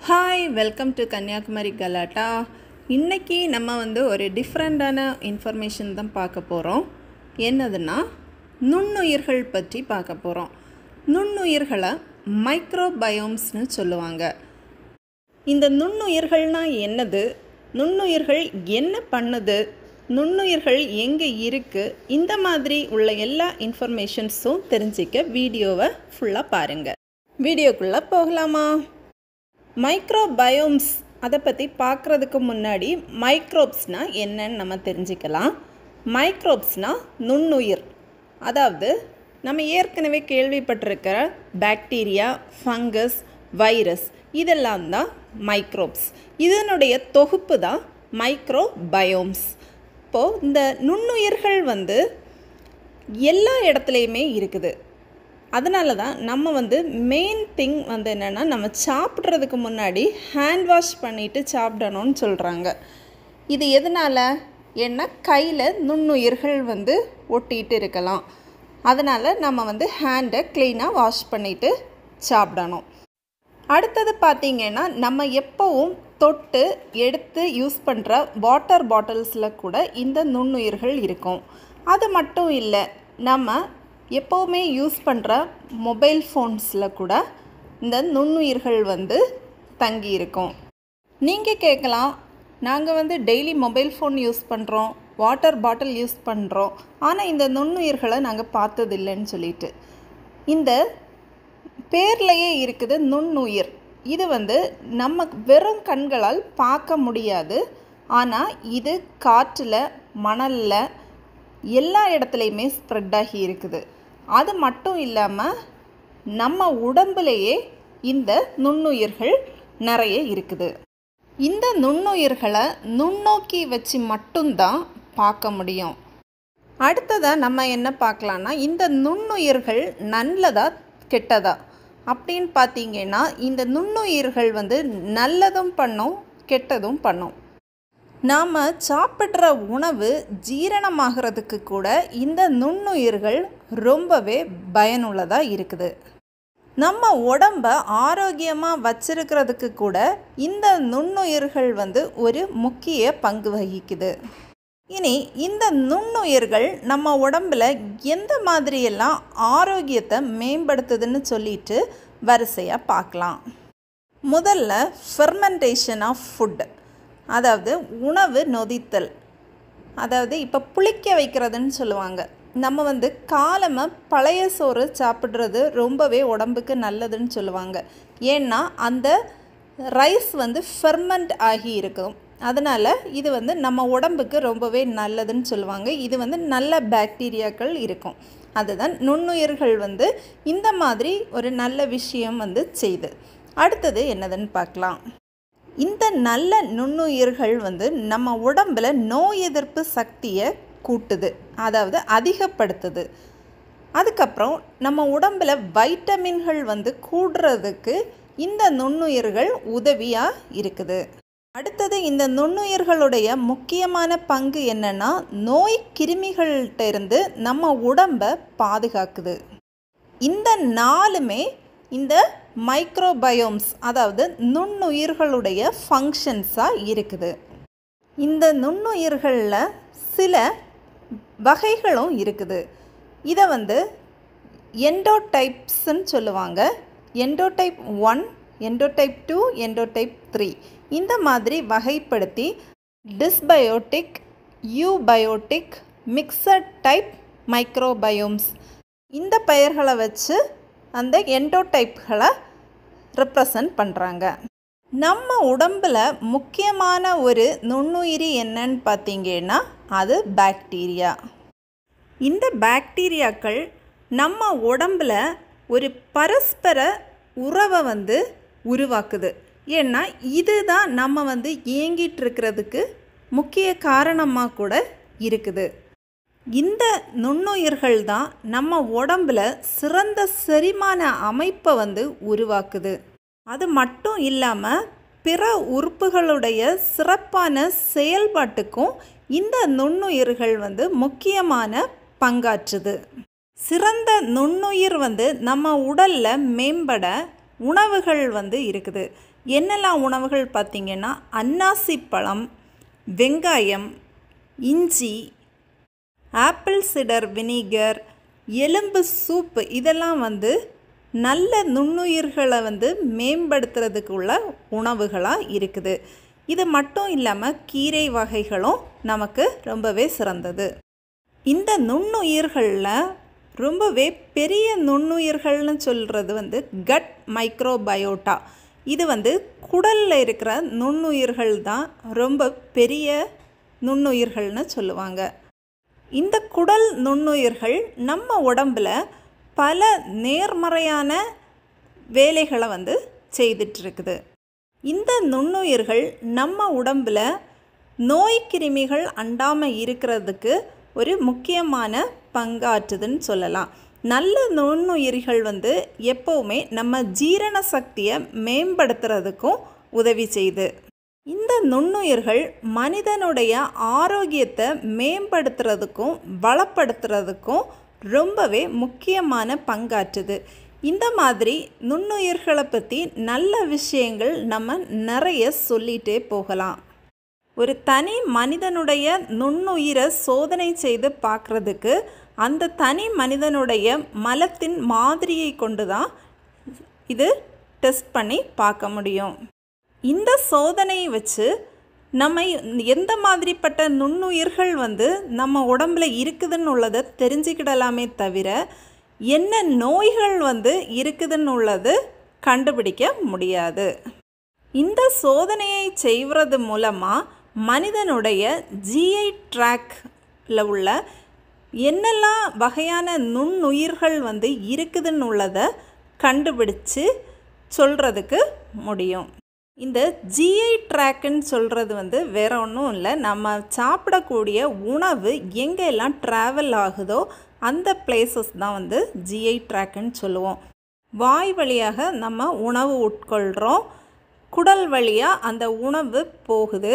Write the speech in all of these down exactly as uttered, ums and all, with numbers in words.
Hi welcome to Kanyakumari கலாட்டா. இன்றைக்கி நம்ம வந்து ஒரு டிஃப்ரெண்ட்டான இன்ஃபர்மேஷன் தான் பார்க்க போகிறோம். என்னதுன்னா நுண்ணுயிர்கள் பற்றி பார்க்க போகிறோம். நுண்ணுயிர்களை மைக்ரோபயோம்ஸ்னு சொல்லுவாங்க. இந்த நுண்ணுயிர்கள்னால் என்னது, நுண்ணுயிர்கள் என்ன பண்ணுது, நுண்ணுயிர்கள் எங்கே இருக்குது, இந்த மாதிரி உள்ள எல்லா இன்ஃபர்மேஷன்ஸும் தெரிஞ்சிக்க வீடியோவை ஃபுல்லாக பாருங்கள். வீடியோக்குள்ளே போகலாமா? மைக்ரோபயோம்ஸ் அதை பற்றி பார்க்குறதுக்கு முன்னாடி மைக்ரோப்ஸ்னால் என்னன்னு நம்ம தெரிஞ்சுக்கலாம். மைக்ரோப்ஸ்னால் நுண்ணுயிர், அதாவது நம்ம ஏற்கனவே கேள்விப்பட்டிருக்கிற பாக்டீரியா, ஃபங்கஸ், வைரஸ் இதெல்லாம் தான் மைக்ரோப்ஸ். இதனுடைய தொகுப்பு தான் மைக்ரோபயோம்ஸ். இப்போது இந்த நுண்ணுயிர்கள் வந்து எல்லா இடத்துலையுமே இருக்குது. அதனால தான் நம்ம வந்து மெயின் திங் வந்து என்னென்னா, நம்ம சாப்பிட்றதுக்கு முன்னாடி ஹேண்ட் வாஷ் பண்ணிவிட்டு சாப்பிடணும்னு சொல்கிறாங்க. இது எதனால்? ஏன்னா கையில் நுண்ணுயிர்கள் வந்து ஒட்டிகிட்டு இருக்கலாம். அதனால் நம்ம வந்து ஹேண்டை க்ளீனாக வாஷ் பண்ணிவிட்டு சாப்பிடணும். அடுத்தது பார்த்திங்கன்னா, நம்ம எப்போவும் தொட்டு எடுத்து யூஸ் பண்ணுற வாட்டர் பாட்டில்ஸில் கூட இந்த நுண்ணுயிர்கள் இருக்கும். அது மட்டும் இல்லை, நம்ம எப்போவுமே யூஸ் பண்ணுற மொபைல் ஃபோன்ஸில் கூட இந்த நுண்ணுயிர்கள் வந்து தங்கி இருக்கும். நீங்கள் கேட்கலாம், நாங்கள் வந்து டெய்லி மொபைல் ஃபோன் யூஸ் பண்ணுறோம், வாட்டர் பாட்டில் யூஸ் பண்ணுறோம், ஆனால் இந்த நுண்ணுயிர்களை நாங்கள் பார்த்ததில்லைன்னு சொல்லிட்டு. இந்த பேர்லையே இருக்குது நுண்ணுயிர். இது வந்து நம்ம வெறும் கண்களால் பார்க்க முடியாது, ஆனால் இது காற்றில், மணலில் எல்லா இடத்துலையுமே ஸ்ப்ரெட் ஆகி இருக்குது. அது மட்டும் இல்லாமல் நம்ம உடம்புலேயே இந்த நுண்ணுயிர்கள் நிறைய இருக்குது. இந்த நுண்ணுயிர்களை நுண்ணோக்கி வச்சு மட்டும்தான் பார்க்க முடியும். அடுத்ததாக நம்ம என்ன பார்க்கலான்னா, இந்த நுண்ணுயிர்கள் நல்லதா கெட்டதா அப்படின்னு பார்த்தீங்கன்னா, இந்த நுண்ணுயிர்கள் வந்து நல்லதும் பண்ணும், கெட்டதும் பண்ணும். நாம் சாப்பிட்ற உணவு ஜீரணமாகிறதுக்கு கூட இந்த நுண்ணுயிர்கள் ரொம்பவே பயனுள்ளதாக இருக்குது. நம்ம உடம்பை ஆரோக்கியமாக வச்சிருக்கிறதுக்கு கூட இந்த நுண்ணுயிர்கள் வந்து ஒரு முக்கிய பங்கு வகிக்குது. இனி இந்த நுண்ணுயிர்கள் நம்ம உடம்பில் எந்த மாதிரியெல்லாம் ஆரோக்கியத்தை மேம்படுத்துதுன்னு சொல்லிட்டு வரிசையாக பார்க்கலாம். முதல்ல ஃபெர்மெண்டேஷன் ஆஃப் ஃபுட், அதாவது உணவு நொதித்தல். அதாவது இப்போ புளிக்க வைக்கிறதுன்னு சொல்லுவாங்க. நம்ம வந்து காலமாக பழைய சோறு சாப்பிட்றது ரொம்பவே உடம்புக்கு நல்லதுன்னு சொல்லுவாங்க. ஏன்னா அந்த ரைஸ் வந்து ஃபெர்மெண்ட் ஆகி இருக்கும். அதனால் இது வந்து நம்ம உடம்புக்கு ரொம்பவே நல்லதுன்னு சொல்லுவாங்க. இது வந்து நல்ல பாக்டீரியாக்கள் இருக்கும். அதுதான் நுண்ணுயிர்கள் வந்து இந்த மாதிரி ஒரு நல்ல விஷயம் வந்து செய்யுது. அடுத்தது என்னதுன்னு பார்க்கலாம். இந்த நல்ல நுண்ணுயிர்கள் வந்து நம்ம உடம்பில் நோய் எதிர்ப்பு சக்தியை கூட்டுது, அதாவது அதிகப்படுத்துது. அதுக்கப்புறம் நம்ம உடம்பில் வைட்டமின்கள் வந்து கூடுறதுக்கு இந்த நுண்ணுயிர்கள் உதவியாக இருக்குது. அடுத்தது இந்த நுண்ணுயிர்களுடைய முக்கியமான பங்கு என்னென்னா, நோய் கிருமிகள்கிட்ட இருந்து நம்ம உடம்பை பாதுகாக்குது. இந்த நாலுமே இந்த மைக்ரோபயோம்ஸ், அதாவது நுண்ணுயிர்களுடைய ஃபங்க்ஷன்ஸாக இருக்குது. இந்த நுண்ணுயிர்களில் சில வகைகளும் இருக்குது. இதை வந்து எண்டோடைப்ஸ்ன்னு சொல்லுவாங்க. Endotype one, endotype two, endotype three இந்த மாதிரி வகைப்படுத்தி டிஸ்பயோட்டிக், யூபயோட்டிக், மிக்சட் டைப் மைக்ரோபயோம்ஸ் இந்த பெயர்களை வச்சு அந்த எண்டோடைப்களை ரெப்ரசன்ட் பண்ணுறாங்க. நம்ம உடம்பில் முக்கியமான ஒரு நுண்ணுயிரி என்னன்னு பார்த்தீங்கன்னா, அது பாக்டீரியா. இந்த பாக்டீரியாக்கள் நம்ம உடம்பில் ஒரு பரஸ்பர உறவை வந்து உருவாக்குது. ஏன்னா இதுதான் நம்ம வந்து இயங்கிட்டு இருக்கிறதுக்கு முக்கிய காரணமாக கூட இருக்குது. இந்த நுண்ணுயிர்கள் தான் நம்ம உடம்பில் சிறந்த செரிமான அமைப்பை வந்து உருவாக்குது. அது மட்டும் இல்லாமல் பிற உறுப்புகளுடைய சிறப்பான செயல்பாட்டுக்கும் இந்த நுண்ணுயிர்கள் வந்து முக்கியமான பங்காற்றுது. சிறந்த நுண்ணுயிர் வந்து நம்ம உடலில் மேம்பட உணவுகள் வந்து இருக்குது. என்னெல்லாம் உணவுகள் பார்த்திங்கன்னா அன்னாசி பழம், வெங்காயம், இஞ்சி, ஆப்பிள் சிடர் வினிகர், எலும்பு சூப்பு இதெல்லாம் வந்து நல்ல நுண்ணுயிர்களை வந்து மேம்படுத்துறதுக்கு உள்ள உணவுகளாக இருக்குது. இது மட்டும் இல்லாமல் கீரை வகைகளும் நமக்கு ரொம்பவே சிறந்தது. இந்த நுண்ணுயிர்களில் ரொம்பவே பெரிய நுண்ணுயிர்கள்னு சொல்கிறது வந்து கட் மைக்ரோபயோட்டா. இது வந்து குடலில் இருக்கிற நுண்ணுயிர்கள் தான் ரொம்ப பெரிய நுண்ணுயிர்கள்னு சொல்லுவாங்க. இந்த குடல் நுண்ணுயிர்கள் நம்ம உடம்பில் பல நேர்மறையான வேலைகளை வந்து செய்துட்ருக்குது. இந்த நுண்ணுயிர்கள் நம்ம உடம்பில் நோய் கிருமிகள் அண்டாமல் இருக்கிறதுக்கு ஒரு முக்கியமான பங்காற்றுதுன்னு சொல்லலாம். நல்ல நுண்ணுயிர்கள் வந்து எப்போவுமே நம்ம ஜீரண சக்தியை மேம்படுத்துறதுக்கும் உதவி செய்யுது. இந்த நுண்ணுயிர்கள் மனிதனுடைய ஆரோக்கியத்தை மேம்படுத்துறதுக்கும் வளப்படுத்துறதுக்கும் ரொம்பவே முக்கியமான பங்காற்றுது. இந்த மாதிரி நுண்ணுயிர்களை பற்றி நல்ல விஷயங்கள் நம்ம நிறைய சொல்லிகிட்டே போகலாம். ஒரு தனி மனிதனுடைய நுண்ணுயிரை சோதனை செய்து பார்க்குறதுக்கு அந்த தனி மனிதனுடைய மலத்தின் மாதிரியை கொண்டு தான் இது டெஸ்ட் பண்ணி பார்க்க முடியும். இந்த சோதனையை வச்சு நம்ம எந்த மாதிரிப்பட்ட நுண்ணுயிர்கள் வந்து நம்ம உடம்பில் இருக்குதுன்னு உள்ளதை தெரிஞ்சுக்கிடலாமே தவிர என்ன நோய்கள் வந்து இருக்குதுன்னு உள்ளது கண்டுபிடிக்க முடியாது. இந்த சோதனையை செய்வது மூலமாக மனிதனுடைய ஜிஐ ட்ராக்ல உள்ள என்னெல்லாம் வகையான நுண்ணுயிர்கள் வந்து இருக்குதுன்னு உள்ளதை கண்டுபிடிச்சு சொல்கிறதுக்கு முடியும். இந்த ஜிஐ ட்ராக்குன்னு சொல்கிறது வந்து வேற ஒன்றும் இல்லை, நம்ம சாப்பிடக்கூடிய உணவு எங்கெல்லாம் ட்ராவல் ஆகுதோ அந்த பிளேசஸ் தான் வந்து ஜிஐ ட்ராக்குன்னு சொல்லுவோம். வாய் வழியாக நம்ம உணவு உட்கொள்கிறோம், குடல் வழியாக அந்த உணவு போகுது,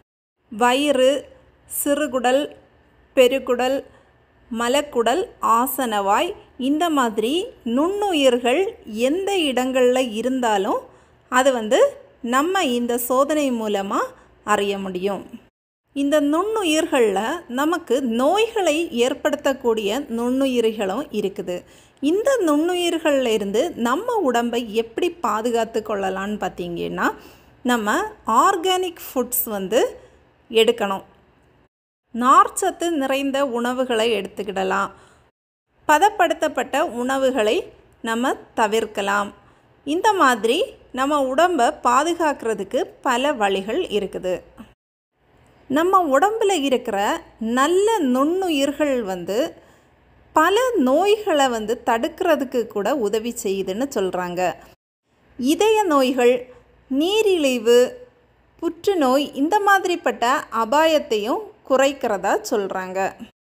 வயிறு, சிறுகுடல், பெருகுடல், மலக்குடல், ஆசனவாய் இந்த மாதிரி நுண்ணுயிர்கள் எந்த இடங்களில் இருந்தாலும் அது வந்து நம்ம இந்த சோதனை மூலமாக அறிய முடியும். இந்த நுண்ணுயிர்களில் நமக்கு நோய்களை ஏற்படுத்தக்கூடிய நுண்ணுயிர்களும் இருக்குது. இந்த நுண்ணுயிர்களில் இருந்து நம்ம உடம்பை எப்படி பாதுகாத்து கொள்ளலான்னு பார்த்திங்கன்னா நம்ம ஆர்கானிக் ஃபுட்ஸ் வந்து எடுக்கணும். நார்ச்சத்து நிறைந்த உணவுகளை எடுத்துக்கிடலாம். பதப்படுத்தப்பட்ட உணவுகளை நம்ம தவிர்க்கலாம். இந்த மாதிரி நம்ம உடம்பை பாதுகாக்கிறதுக்கு பல வழிகள் இருக்குது. நம்ம உடம்பில் இருக்கிற நல்ல நுண்ணுயிர்கள் வந்து பல நோய்களை வந்து தடுக்கிறதுக்கு கூட உதவி செய்யுதுன்னு சொல்கிறாங்க. இதய நோய்கள், நீரிழிவு, புற்றுநோய் இந்த மாதிரிப்பட்ட அபாயத்தையும் குறைக்கிறதா சொல்கிறாங்க.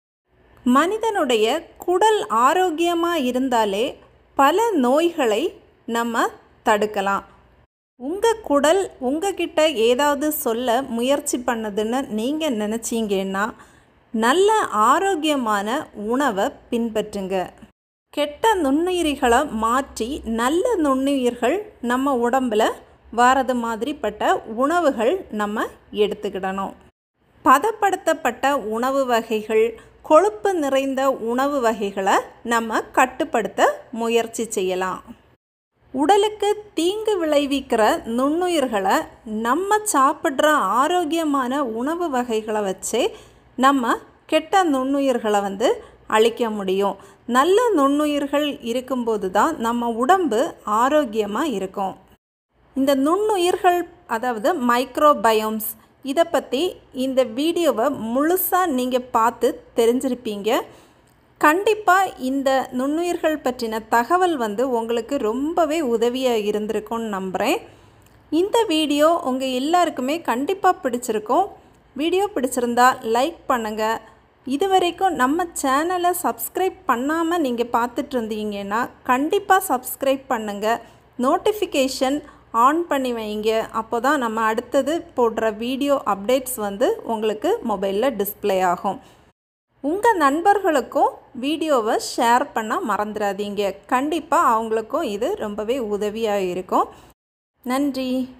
மனிதனுடைய குடல் ஆரோக்கியமாக இருந்தாலே பல நோய்களை நம்ம தடுக்கலாம். உங்கள் குடல் உங்ககிட்ட ஏதாவது சொல்ல முயற்சி பண்ணுதுன்னு நீங்கள் நினச்சிங்கன்னா நல்ல ஆரோக்கியமான உணவை பின்பற்றுங்க. கெட்ட நுண்ணுயிரிகளை மாற்றி நல்ல நுண்ணுயிர்கள் நம்ம உடம்பில் வாரது மாதிரிப்பட்ட உணவுகள் நம்ம எடுத்துக்கிடணும். பதப்படுத்தப்பட்ட உணவு வகைகள், கொழுப்பு நிறைந்த உணவு வகைகளை நம்ம கட்டுப்படுத்த முயற்சி செய்யலாம். உடலுக்கு தீங்கு விளைவிக்கிற நுண்ணுயிர்களை நம்ம சாப்பிட்ற ஆரோக்கியமான உணவு வகைகளை வச்சே நம்ம கெட்ட நுண்ணுயிர்களை வந்து அழிக்க முடியும். நல்ல நுண்ணுயிர்கள் இருக்கும்போது தான் நம்ம உடம்பு ஆரோக்கியமாக இருக்கும். இந்த நுண்ணுயிர்கள் அதாவது மைக்ரோபயோம்ஸ் இதை பற்றி இந்த வீடியோவை முழுசாக நீங்கள் பார்த்து தெரிஞ்சிருப்பீங்க. கண்டிப்பாக இந்த நுண்ணுயிர்கள் பற்றின தகவல் வந்து உங்களுக்கு ரொம்பவே உதவியாக இருந்திருக்கும்னு நம்புகிறேன். இந்த வீடியோ உங்கள் எல்லாருக்குமே கண்டிப்பாக பிடிச்சிருக்கும். வீடியோ பிடிச்சிருந்தா லைக் பண்ணுங்கள். இது வரைக்கும் நம்ம சேனலை சப்ஸ்கிரைப் பண்ணாமல் நீங்கள் பார்த்துட்டு இருந்தீங்கன்னா கண்டிப்பாக சப்ஸ்கிரைப் பண்ணுங்கள். நோட்டிஃபிகேஷன் ஆன் பண்ணி வைங்க. அப்போ தான் நம்ம அடுத்தது போடுற வீடியோ அப்டேட்ஸ் வந்து உங்களுக்கு மொபைலில் டிஸ்ப்ளே ஆகும். உங்கள் நண்பர்களுக்கும் வீடியோவை ஷேர் பண்ண மறந்துடாதீங்க. கண்டிப்பாக அவங்களுக்கும் இது ரொம்பவே உதவியாக இருக்கும். நன்றி.